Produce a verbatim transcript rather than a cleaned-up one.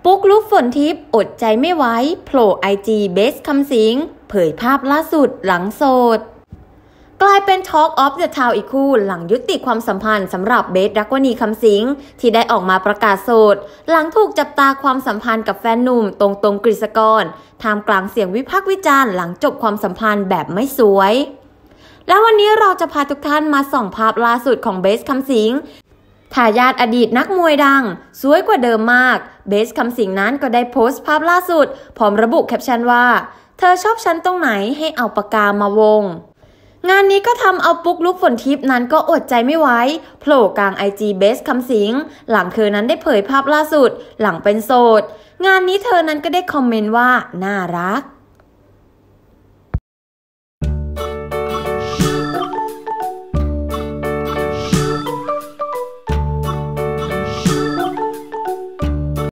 ปุ๊กลุกฝนทิพย์อดใจไม่ไหวโผล่ไอจีเบสคำสิงเผยภาพล่าสุดหลังโสดกลายเป็น Talk of the Town อีกคู่หลังยุติความสัมพันธ์สำหรับเบสรักวณีคำสิงที่ได้ออกมาประกาศโสดหลังถูกจับตาความสัมพันธ์กับแฟนหนุ่มตรงตรงกฤษกรท่ามกลางเสียงวิพากษ์วิจารณ์หลังจบความสัมพันธ์แบบไม่สวยและวันนี้เราจะพาทุกท่านมาส่องภาพล่าสุดของเบสคำสิงทายาทอดีตนักมวยดังสวยกว่าเดิมมากเบสคำสิงนั้นก็ได้โพสต์ภาพล่าสุดพร้อมระบุแคปชั่นว่าเธอชอบฉันตรงไหนให้เอาปากกามาวงงานนี้ก็ทำเอาปุ๊กลุกฝนทิพย์นั้นก็อดใจไม่ไหวโผล่กลางไอจีเบสคำสิงหลังเธอนั้นได้เผยภาพล่าสุดหลังเป็นโสดงานนี้เธอนั้นก็ได้คอมเมนต์ว่าน่ารัก